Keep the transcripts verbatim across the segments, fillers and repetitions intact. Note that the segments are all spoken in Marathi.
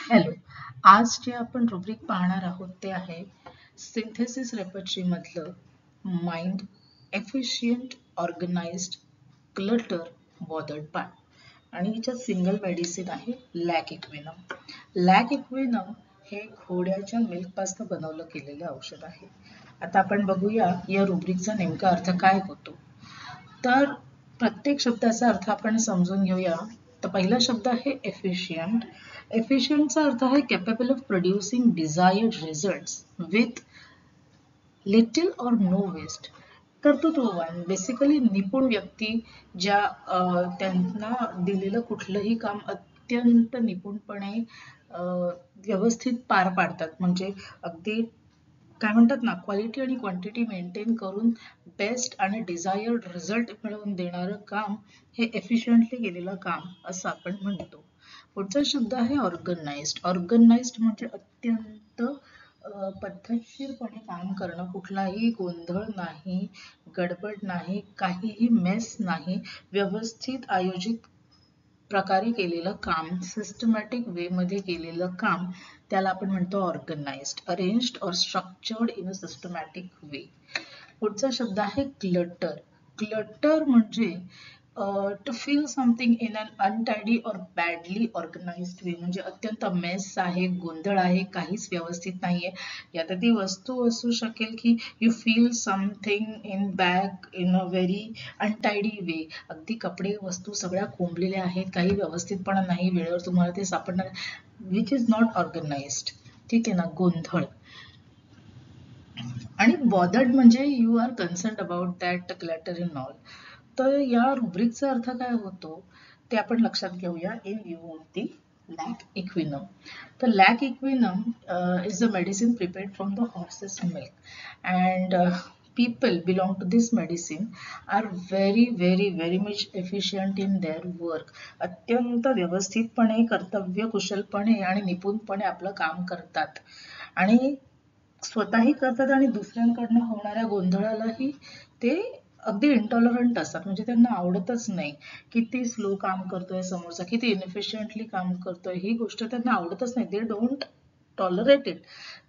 हॅलो. आज जे आपण रुब्रिक पाहणार आहोत ते आहे सिंथेसिस रेपर्टरी मधलं mind efficient organised clutter bothered by आणि हिच्यात सिंगल मेडिसिन आहे लॅक इक्विनम. लॅक इक्विनम हे घोड्याच्या मिल्कपासून बनवलं केलेलं औषध आहे. आता आपण बघूया या रुब्रिकचा नेमका अर्थ काय होतो. तर प्रत्येक शब्दाचा अर्थ आपण समजून घेऊया. तर पहिला शब्द आहे एफिशियंट. एफिशियंटचा अर्थ आहे capable of producing desired results with little or no waste. कर्तृत्ववान, बेसिकली निपुण व्यक्ती ज्या त्यांना दिलेलं कुठलंही काम अत्यंत निपुणपणे व्यवस्थित पार पाडतात. म्हणजे अगदी काय म्हणतात ना, क्वालिटी आणि क्वांटिटी मेंटेन करून बेस्ट आणि डिझायर्ड रिझल्ट मिळवून देणारं काम हे एफिशियंटली केलेलं काम असं आपण म्हणतो. पुढचा शब्द आहे ऑर्गनाइज्ड. ऑर्गनाइज्ड म्हणजे अत्यंत पद्धतशीरपणे काम करणं, कुठलाही गोंधळ नाही, गडबड नाही, काहीही मेस नाही, व्यवस्थित आयोजित प्रकारे केलेलं काम, सिस्टमॅटिक वे मध्ये केलेलं काम, त्याला आपण म्हणतो organised. Arranged or structured in a systematic way. पुढचा शब्द आहे क्लटर. क्लटर म्हणजे to feel something in an untidy or badly organised वे. म्हणजे अत्यंत मेस आहे, गोंधळ आहे, काहीच व्यवस्थित नाहीये. यात ती वस्तू असू शकेल की you feel something in bag in a very untidy way. अगदी कपडे वस्तू सगळ्या कोंबलेल्या आहेत, काही व्यवस्थितपणा नाही, वेळेवर तुम्हाला ते सापडणार, विच इज नॉट ऑर्गनाइज्ड. ठीक आहे ना, गोंधळ. आणि बॉदर्ड म्हणजे you are concern about that clutter in all. तर या रुब्रिकचा अर्थ काय होतो ते आपण लक्षात घेऊया in view of the lac equinum. तर lac equinum is a medicine prepared from the horses milk and people belong to this medicine are very very very much efficient in their work. अत्यंत व्यवस्थितपणे, कर्तव्य कुशलपणे आणि निपुणपणे आपलं काम करतात आणि स्वतःही करतात आणि दुसऱ्यांकडनं होणाऱ्या गोंधळालाही ते अगदी इंटॉलरंट असतात. म्हणजे त्यांना आवडतच नाही. किती स्लो काम करतोय समोरचा, किती इनएफिशियंटली काम करतोय, ही गोष्ट त्यांना आवडतच नाही. They don't tolerate it.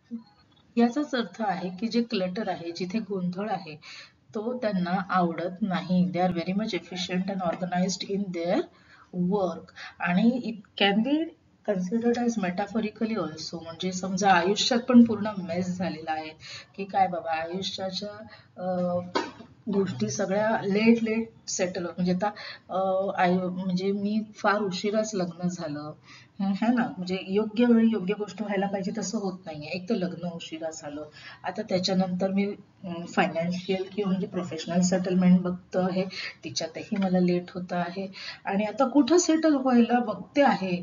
याचाच अर्थ आहे की जे क्लटर आहे, जिथे गोंधळ आहे, तो त्यांना आवडत नाही. They are very much efficient and organised in their work. आणि it can be considered as metaphorically also. म्हणजे समजा आयुष्यात पण पूर्ण मेस झालेला आहे की काय बाबा, आयुष्याच्या गोष्टी सगळ्या लेट लेट सेटल होत. म्हणजे आता आयु म्हणजे मी फार उशिराच लग्न झालं है ना, म्हणजे योग्य वेळी योग्य गोष्ट व्हायला पाहिजे तसं होत नाहीये. एक तर लग्न उशिरा झालं, आता त्याच्यानंतर मी फायनान्शियल किंवा म्हणजे प्रोफेशनल सेटलमेंट बघतो आहे, तिच्यातही मला लेट होत आहे. आणि आता कुठं सेटल व्हायला बघते आहे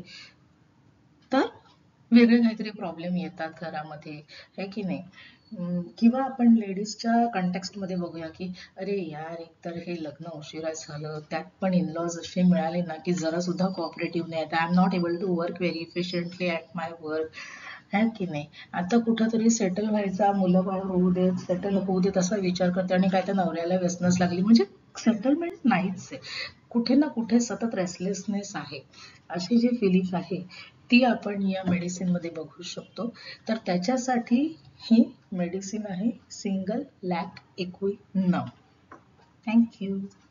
तर वेगळे काहीतरी प्रॉब्लेम येतात घरामध्ये, है की नाही. किंवा आपण लेडीजच्या कंटेक्स्टमध्ये बघूया की अरे यार, एकतर हे लग्न उशिरा झालं, त्यात पण इनलॉज असे मिळाले ना की जरा सुद्धा कोऑपरेटिव्ह नाही. I am not able to work very efficiently at my work, है की नाही. आता कुठंतरी सेटल व्हायचा, मुलं बाळ होऊ देत, सेटल होऊ देत असा विचार करते आणि काय त्या नवऱ्याला व्यसनच लागली. म्हणजे सेटलमेंट नाहीच आहे, कुठे ना कुठे सतत रेस्टलेसनेस आहे. अशी जी फिलिंग आहे ती आपण या मेडिसिन मध्ये बघू शकतो. तर त्याच्यासाठी ही मेडिसिन आहे सिंगल लॅक इक्विनम. थँक्यू.